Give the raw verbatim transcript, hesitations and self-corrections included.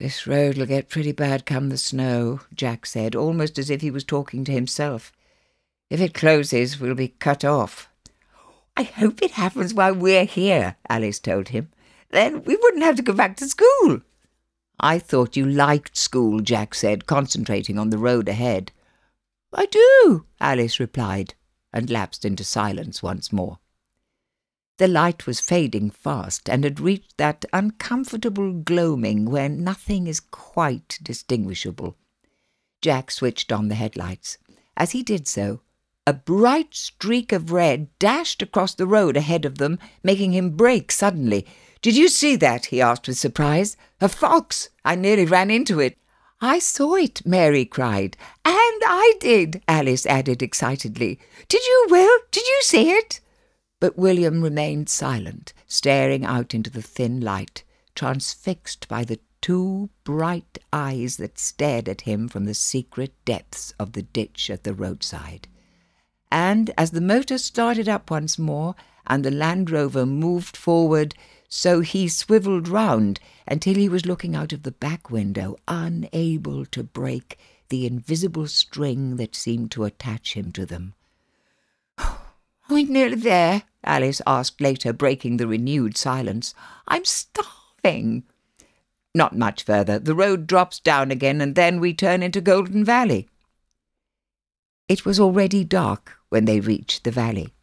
"This road'll get pretty bad come the snow," Jack said, almost as if he was talking to himself. "If it closes, we'll be cut off." "I hope it happens while we're here," Alice told him. "Then we wouldn't have to go back to school." "I thought you liked school," Jack said, concentrating on the road ahead. "I do," Alice replied, and lapsed into silence once more. The light was fading fast and had reached that uncomfortable gloaming where nothing is quite distinguishable. Jack switched on the headlights. As he did so, a bright streak of red dashed across the road ahead of them, making him brake suddenly. "Did you see that?" he asked with surprise. "A fox! I nearly ran into it." "I saw it," Mary cried. "And I did," Alice added excitedly. "Did you, Will? Did you see it?" But William remained silent, staring out into the thin light, transfixed by the two bright eyes that stared at him from the secret depths of the ditch at the roadside. And as the motor started up once more and the Land Rover moved forward, so he swivelled round until he was looking out of the back window, unable to break the invisible string that seemed to attach him to them. "Are we nearly there?" Alice asked later, breaking the renewed silence. "I'm starving." "Not much further. The road drops down again, and then we turn into Golden Valley." It was already dark when they reached the valley.